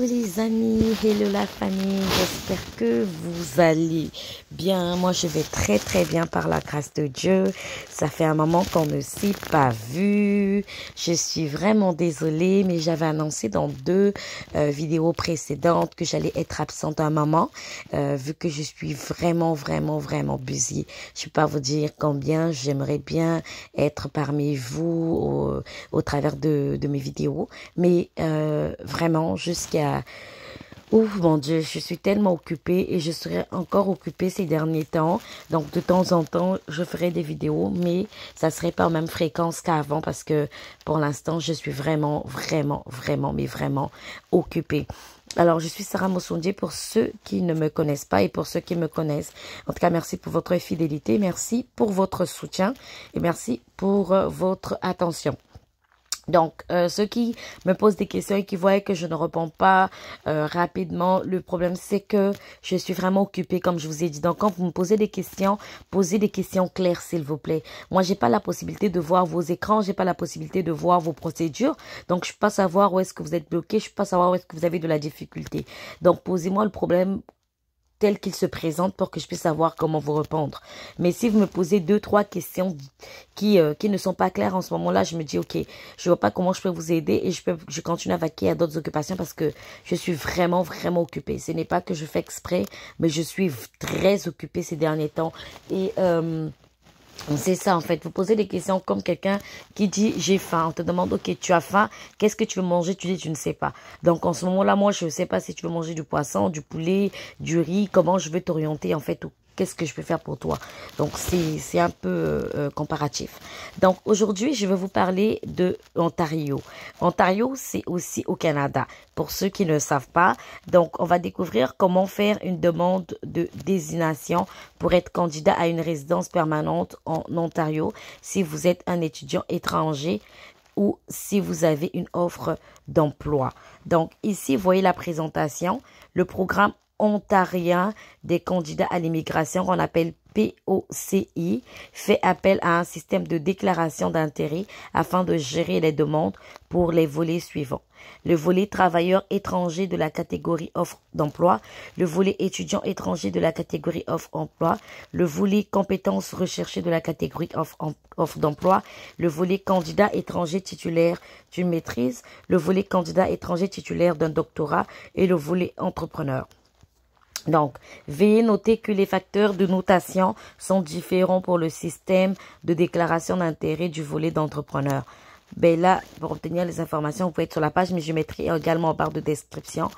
les amis, hello la famille, j'espère que vous allez bien. Moi je vais très bien par la grâce de Dieu. Ça fait un moment qu'on ne s'est pas vu. Je suis vraiment désolée, mais j'avais annoncé dans deux vidéos précédentes que j'allais être absente un moment, vu que je suis vraiment busy. Je ne peux pas vous dire combien j'aimerais bien être parmi vous au travers de mes vidéos, mais vraiment jusqu'à... Ouf, mon Dieu, je suis tellement occupée et je serai encore occupée ces derniers temps. Donc, de temps en temps, je ferai des vidéos, mais ça serait pas aux mêmes fréquences qu'avant parce que pour l'instant, je suis vraiment occupée. Alors, je suis Sarah Mossondier pour ceux qui ne me connaissent pas et pour ceux qui me connaissent. En tout cas, merci pour votre fidélité, merci pour votre soutien et merci pour votre attention. Donc, ceux qui me posent des questions et qui voient que je ne réponds pas rapidement, le problème c'est que je suis vraiment occupée, comme je vous ai dit. Donc, quand vous me posez des questions claires, s'il vous plaît. Moi, j'ai pas la possibilité de voir vos écrans, j'ai pas la possibilité de voir vos procédures. Donc, je peux pas savoir où est-ce que vous êtes bloqué, je peux pas savoir où est-ce que vous avez de la difficulté. Donc, posez-moi le problème tel qu'il se présente pour que je puisse savoir comment vous répondre. Mais si vous me posez 2-3 questions qui ne sont pas claires en ce moment-là, je me dis, ok, je vois pas comment je peux vous aider et je continue à vaquer à d'autres occupations parce que je suis vraiment occupée. Ce n'est pas que je fais exprès, mais je suis très occupée ces derniers temps. Et c'est ça en fait, vous posez des questions comme quelqu'un qui dit j'ai faim, on te demande ok tu as faim, qu'est-ce que tu veux manger, tu dis tu ne sais pas. Donc en ce moment-là moi je ne sais pas si tu veux manger du poisson, du poulet, du riz, comment je vais t'orienter en fait, ou qu'est-ce que je peux faire pour toi. Donc c'est un peu comparatif. Donc aujourd'hui je vais vous parler de l'Ontario. Ontario c'est aussi au Canada. Pour ceux qui ne savent pas, donc on va découvrir comment faire une demande de désignation pour être candidat à une résidence permanente en Ontario si vous êtes un étudiant étranger ou si vous avez une offre d'emploi. Donc ici, vous voyez la présentation, le programme ontarien des candidats à l'immigration qu'on appelle POCI fait appel à un système de déclaration d'intérêt afin de gérer les demandes pour les volets suivants. Le volet travailleur étranger de la catégorie offre d'emploi, le volet étudiant étranger de la catégorie offre emploi, le volet compétences recherchées de la catégorie offre d'emploi, le volet candidat étranger titulaire d'une maîtrise, le volet candidat étranger titulaire d'un doctorat et le volet entrepreneur. Donc, veuillez noter que les facteurs de notation sont différents pour le système de déclaration d'intérêt du volet d'entrepreneur. Ben là, pour obtenir les informations, vous pouvez être sur la page, mais je mettrai également en barre de description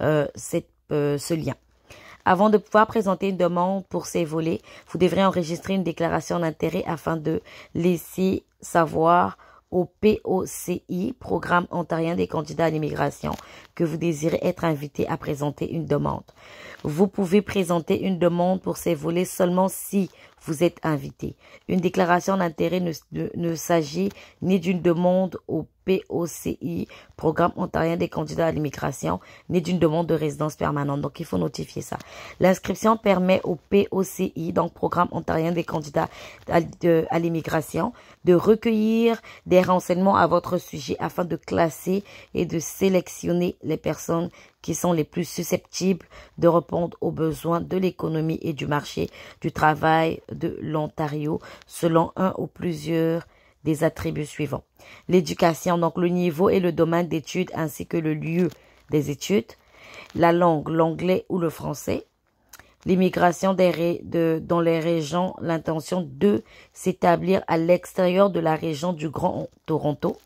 ce lien. Avant de pouvoir présenter une demande pour ces volets, vous devrez enregistrer une déclaration d'intérêt afin de laisser savoir au POCI, Programme ontarien des candidats à l'immigration, que vous désirez être invité à présenter une demande. Vous pouvez présenter une demande pour ces volets seulement si vous êtes invité. Une déclaration d'intérêt ne s'agit ni d'une demande au POCI, Programme ontarien des candidats à l'immigration, ni d'une demande de résidence permanente. Donc, il faut notifier ça. L'inscription permet au POCI, donc Programme ontarien des candidats à l'immigration, de recueillir des renseignements à votre sujet afin de classer et de sélectionner les personnes qui sont les plus susceptibles de répondre aux besoins de l'économie et du marché du travail de l'Ontario selon un ou plusieurs des attributs suivants. L'éducation, donc le niveau et le domaine d'études ainsi que le lieu des études. La langue, l'anglais ou le français. L'immigration dans les régions, l'intention de s'établir à l'extérieur de la région du Grand Toronto.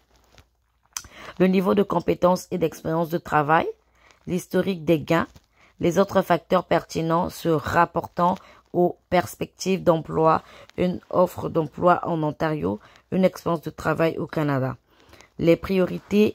Le niveau de compétences et d'expérience de travail. L'historique des gains, les autres facteurs pertinents se rapportant aux perspectives d'emploi, une offre d'emploi en Ontario, une expérience de travail au Canada. Les priorités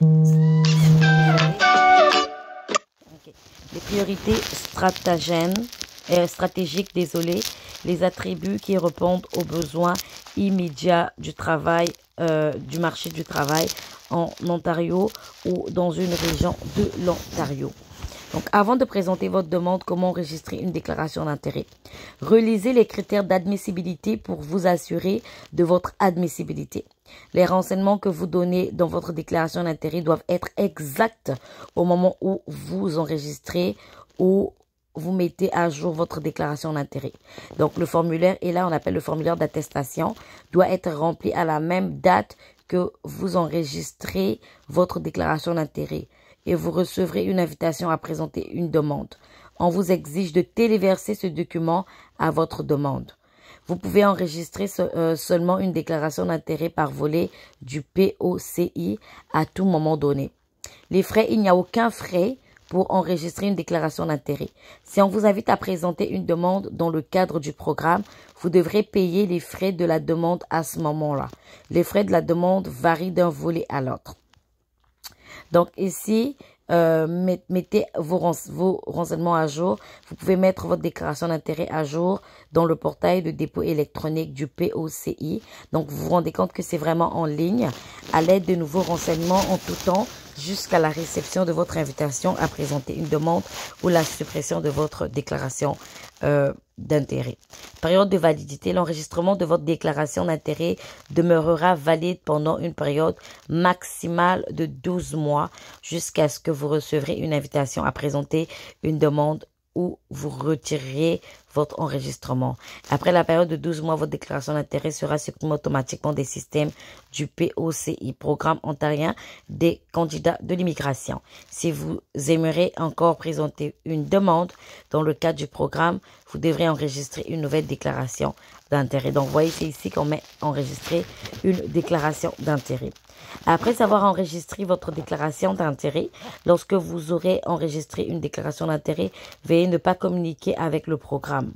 stratégiques, les attributs qui répondent aux besoins immédiats du travail, du marché du travail en Ontario ou dans une région de l'Ontario. Donc, avant de présenter votre demande, comment enregistrer une déclaration d'intérêt? Relisez les critères d'admissibilité pour vous assurer de votre admissibilité. Les renseignements que vous donnez dans votre déclaration d'intérêt doivent être exacts au moment où vous enregistrez ou vous mettez à jour votre déclaration d'intérêt. Donc, le formulaire, et là, on appelle le formulaire d'attestation, doit être rempli à la même date que vous enregistrez votre déclaration d'intérêt et vous recevrez une invitation à présenter une demande. On vous exige de téléverser ce document à votre demande. Vous pouvez enregistrer seulement une déclaration d'intérêt par volet du POCI à tout moment donné. Les frais, il n'y a aucun frais pour enregistrer une déclaration d'intérêt. Si on vous invite à présenter une demande dans le cadre du programme, vous devrez payer les frais de la demande à ce moment-là. Les frais de la demande varient d'un volet à l'autre. Donc ici, mettez vos renseignements à jour. Vous pouvez mettre votre déclaration d'intérêt à jour dans le portail de dépôt électronique du POCI. Donc vous vous rendez compte que c'est vraiment en ligne à l'aide de nouveaux renseignements en tout temps jusqu'à la réception de votre invitation à présenter une demande ou la suppression de votre déclaration d'intérêt. Période de validité. L'enregistrement de votre déclaration d'intérêt demeurera valide pendant une période maximale de 12 mois jusqu'à ce que vous recevrez une invitation à présenter une demande ou vous retirerez votre enregistrement. Après la période de 12 mois, votre déclaration d'intérêt sera supprimée automatiquement des systèmes du POCI, Programme ontarien des candidats de l'immigration. Si vous aimeriez encore présenter une demande dans le cadre du programme, vous devrez enregistrer une nouvelle déclaration d'intérêt. Donc, vous voyez, c'est ici qu'on met enregistrer une déclaration d'intérêt. Après avoir enregistré votre déclaration d'intérêt, lorsque vous aurez enregistré une déclaration d'intérêt, veuillez ne pas communiquer avec le programme.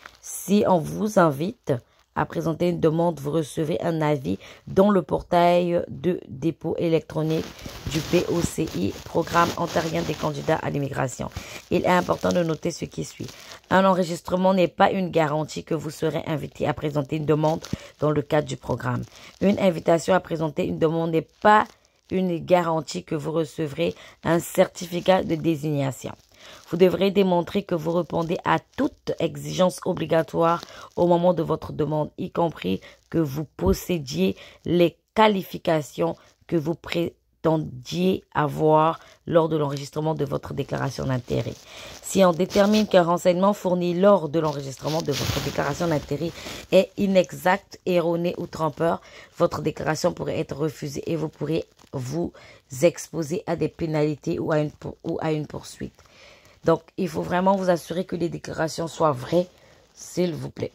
Si on vous invite à présenter une demande, vous recevez un avis dans le portail de dépôt électronique du POCI, Programme ontarien des candidats à l'immigration. Il est important de noter ce qui suit. Un enregistrement n'est pas une garantie que vous serez invité à présenter une demande dans le cadre du programme. Une invitation à présenter une demande n'est pas une garantie que vous recevrez un certificat de désignation. Vous devrez démontrer que vous répondez à toute exigence obligatoire au moment de votre demande, y compris que vous possédiez les qualifications que vous prétendiez avoir lors de l'enregistrement de votre déclaration d'intérêt. Si on détermine qu'un renseignement fourni lors de l'enregistrement de votre déclaration d'intérêt est inexact, erroné ou trompeur, votre déclaration pourrait être refusée et vous pourrez vous exposer à des pénalités ou à une poursuite. Donc, il faut vraiment vous assurer que les déclarations soient vraies, s'il vous plaît.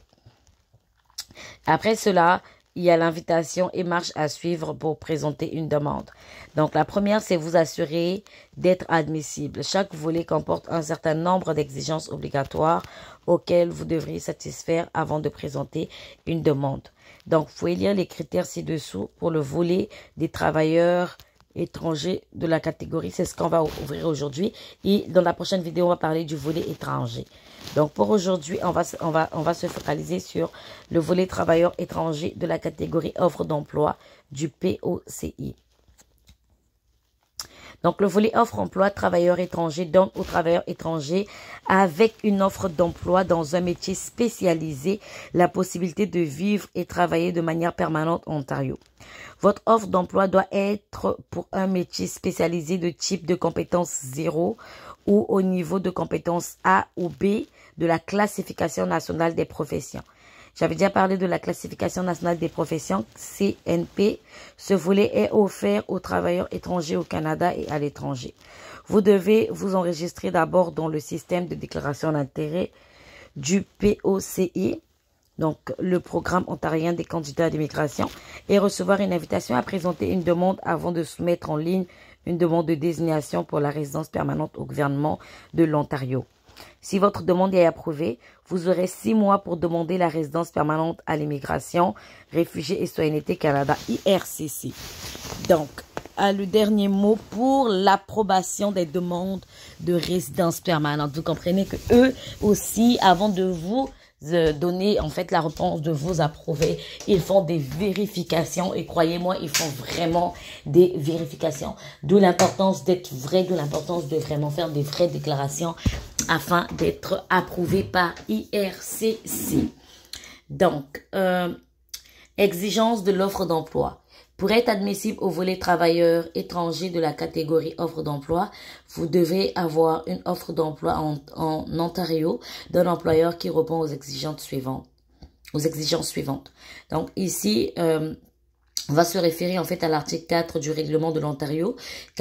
Après cela, il y a l'invitation et marche à suivre pour présenter une demande. Donc, la première, c'est vous assurer d'être admissible. Chaque volet comporte un certain nombre d'exigences obligatoires auxquelles vous devriez satisfaire avant de présenter une demande. Donc, vous pouvez lire les critères ci-dessous pour le volet des travailleurs étrangers de la catégorie. C'est ce qu'on va ouvrir aujourd'hui. Et dans la prochaine vidéo, on va parler du volet étranger. Donc, pour aujourd'hui, on va se focaliser sur le volet travailleurs étrangers de la catégorie offre d'emploi du POCI. Donc, le volet offre emploi travailleurs étrangers donne aux travailleurs étrangers avec une offre d'emploi dans un métier spécialisé la possibilité de vivre et travailler de manière permanente en Ontario. Votre offre d'emploi doit être pour un métier spécialisé de type de compétence 0 ou au niveau de compétence A ou B de la classification nationale des professions. J'avais déjà parlé de la classification nationale des professions, CNP. Ce volet est offert aux travailleurs étrangers au Canada et à l'étranger. Vous devez vous enregistrer d'abord dans le système de déclaration d'intérêt du POCI, donc le Programme ontarien des candidats à l'immigration, et recevoir une invitation à présenter une demande avant de soumettre en ligne une demande de désignation pour la résidence permanente au gouvernement de l'Ontario. Si votre demande est approuvée, vous aurez 6 mois pour demander la résidence permanente à l'immigration, réfugiés et citoyenneté Canada, IRCC. Donc, le dernier mot pour l'approbation des demandes de résidence permanente. Vous comprenez que eux aussi, avant de vous donner en fait la réponse de vous approuver, ils font des vérifications et croyez-moi, ils font vraiment des vérifications. D'où l'importance d'être vrai, d'où l'importance de vraiment faire des vraies déclarations afin d'être approuvé par IRCC. Donc, exigence de l'offre d'emploi. Pour être admissible au volet travailleurs étrangers de la catégorie offre d'emploi, vous devez avoir une offre d'emploi en Ontario d'un employeur qui répond aux exigences suivantes. Donc ici, on va se référer en fait à l'article 4 du règlement de l'Ontario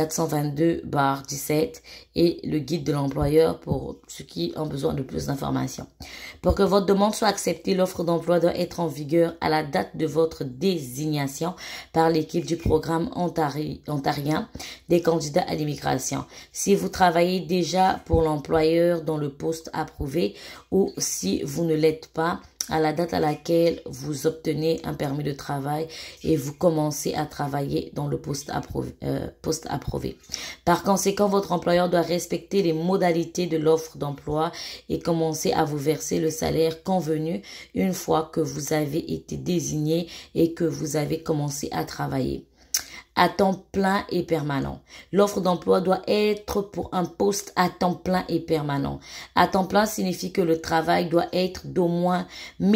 422/17 et le guide de l'employeur pour ceux qui ont besoin de plus d'informations. Pour que votre demande soit acceptée, l'offre d'emploi doit être en vigueur à la date de votre désignation par l'équipe du programme ontarien des candidats à l'immigration. Si vous travaillez déjà pour l'employeur dans le poste approuvé ou si vous ne l'êtes pas, à la date à laquelle vous obtenez un permis de travail et vous commencez à travailler dans le poste approuvé. Par conséquent, votre employeur doit respecter les modalités de l'offre d'emploi et commencer à vous verser le salaire convenu une fois que vous avez été désigné et que vous avez commencé à travailler. À temps plein et permanent. L'offre d'emploi doit être pour un poste à temps plein et permanent. À temps plein signifie que le travail doit être d'au moins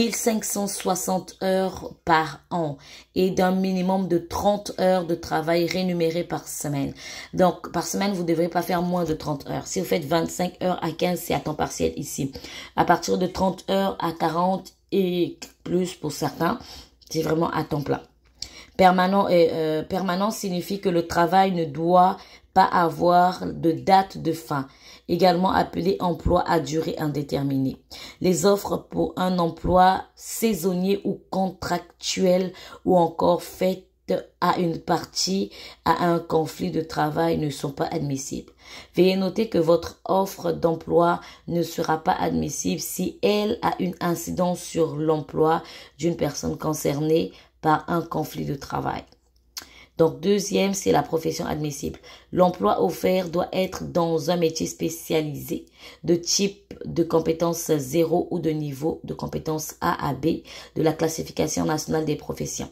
1560 heures par an et d'un minimum de 30 heures de travail rémunéré par semaine. Donc, par semaine, vous ne devrez pas faire moins de 30 heures. Si vous faites 25 heures à 15, c'est à temps partiel ici. À partir de 30 heures à 40 et plus pour certains, c'est vraiment à temps plein. Permanent signifie que le travail ne doit pas avoir de date de fin, également appelé emploi à durée indéterminée. Les offres pour un emploi saisonnier ou contractuel ou encore faites à une partie à un conflit de travail ne sont pas admissibles. Veuillez noter que votre offre d'emploi ne sera pas admissible si elle a une incidence sur l'emploi d'une personne concernée par un conflit de travail. Donc, deuxième, c'est la profession admissible. L'emploi offert doit être dans un métier spécialisé de type de compétence 0 ou de niveau de compétence A à B de la classification nationale des professions.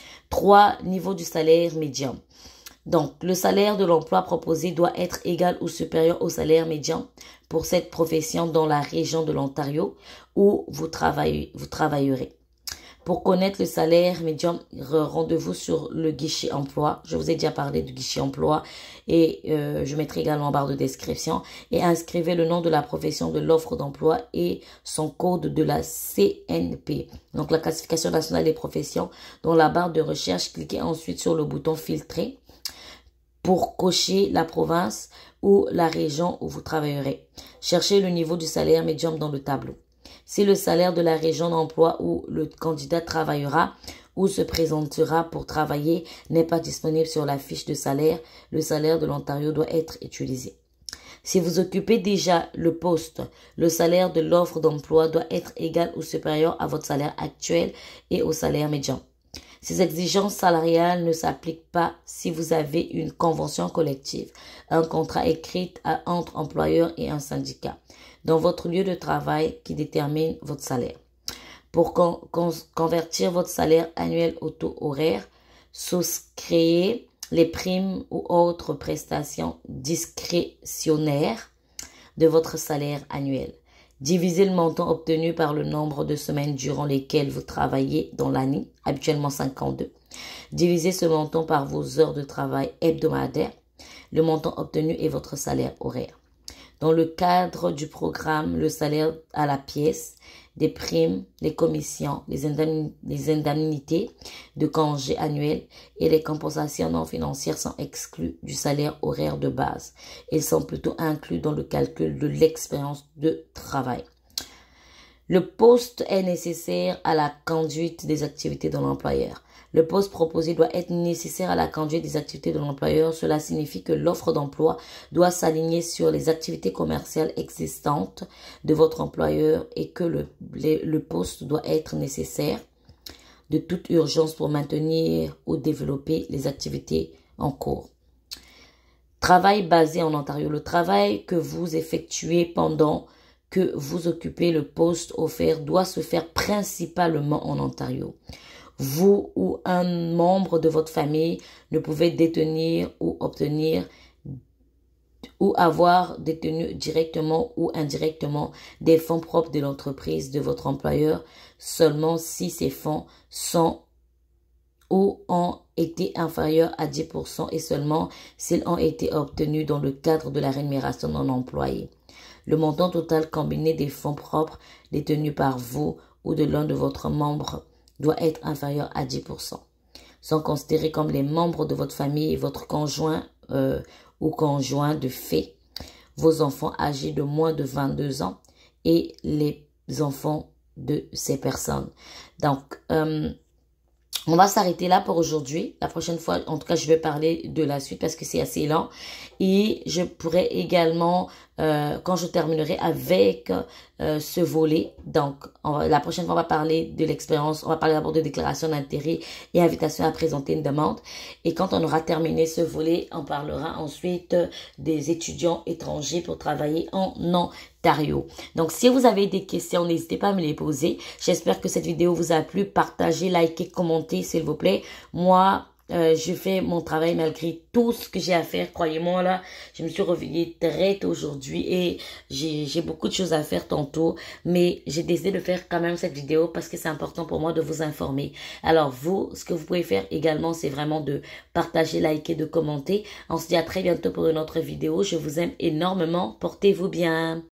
3. Niveau du salaire médian. Donc, le salaire de l'emploi proposé doit être égal ou supérieur au salaire médian pour cette profession dans la région de l'Ontario où vous travaillerez. Pour connaître le salaire médian, rendez-vous sur le guichet emploi. Je vous ai déjà parlé du guichet emploi et je mettrai également en barre de description. Et inscrivez le nom de la profession de l'offre d'emploi et son code de la CNP. Donc la classification nationale des professions. Dans la barre de recherche, cliquez ensuite sur le bouton filtrer pour cocher la province ou la région où vous travaillerez. Cherchez le niveau du salaire médian dans le tableau. Si le salaire de la région d'emploi où le candidat travaillera ou se présentera pour travailler n'est pas disponible sur la fiche de salaire, le salaire de l'Ontario doit être utilisé. Si vous occupez déjà le poste, le salaire de l'offre d'emploi doit être égal ou supérieur à votre salaire actuel et au salaire médian. Ces exigences salariales ne s'appliquent pas si vous avez une convention collective, un contrat écrit entre employeur et un syndicat dans votre lieu de travail qui détermine votre salaire. Pour convertir votre salaire annuel au taux horaire, souscrivez les primes ou autres prestations discrétionnaires de votre salaire annuel. Divisez le montant obtenu par le nombre de semaines durant lesquelles vous travaillez dans l'année, habituellement 52. Divisez ce montant par vos heures de travail hebdomadaires. Le montant obtenu est votre salaire horaire. Dans le cadre du programme, le salaire à la pièce, des primes, les commissions, les indemnités de congés annuels et les compensations non financières sont exclus du salaire horaire de base. Ils sont plutôt inclus dans le calcul de l'expérience de travail. Le poste est nécessaire à la conduite des activités de l'employeur. Le poste proposé doit être nécessaire à la conduite des activités de l'employeur. Cela signifie que l'offre d'emploi doit s'aligner sur les activités commerciales existantes de votre employeur et que le poste doit être nécessaire de toute urgence pour maintenir ou développer les activités en cours. Travail basé en Ontario. Le travail que vous effectuez pendant que vous occupez le poste offert doit se faire principalement en Ontario. Vous ou un membre de votre famille ne pouvez détenir ou obtenir ou avoir détenu directement ou indirectement des fonds propres de l'entreprise de votre employeur seulement si ces fonds sont ou ont été inférieurs à 10% et seulement s'ils ont été obtenus dans le cadre de la rémunération non employée. Le montant total combiné des fonds propres détenus par vous ou de l'un de votre membre doit être inférieur à 10%. Sont considérés comme les membres de votre famille et votre conjoint ou conjoint de fait, vos enfants âgés de moins de 22 ans et les enfants de ces personnes. Donc, on va s'arrêter là pour aujourd'hui. La prochaine fois, en tout cas, je vais parler de la suite parce que c'est assez lent. Et je pourrais également, quand je terminerai avec ce volet, donc la prochaine fois, on va parler de l'expérience. On va parler d'abord de déclaration d'intérêt et invitation à présenter une demande. Et quand on aura terminé ce volet, on parlera ensuite des étudiants étrangers pour travailler en Ontario. Donc, si vous avez des questions, n'hésitez pas à me les poser. J'espère que cette vidéo vous a plu. Partagez, likez, commentez, s'il vous plaît. Moi, je fais mon travail malgré tout ce que j'ai à faire. Croyez-moi, là, je me suis réveillée très tôt aujourd'hui et j'ai beaucoup de choses à faire tantôt. Mais j'ai décidé de faire quand même cette vidéo parce que c'est important pour moi de vous informer. Alors, vous, ce que vous pouvez faire également, c'est vraiment de partager, liker, de commenter. On se dit à très bientôt pour une autre vidéo. Je vous aime énormément. Portez-vous bien.